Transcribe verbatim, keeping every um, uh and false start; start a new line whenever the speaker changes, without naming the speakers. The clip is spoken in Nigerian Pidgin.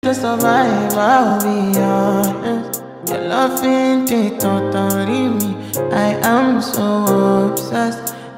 to survive, I'll be honest. Your love ain't it, totally me. I am so obsessed.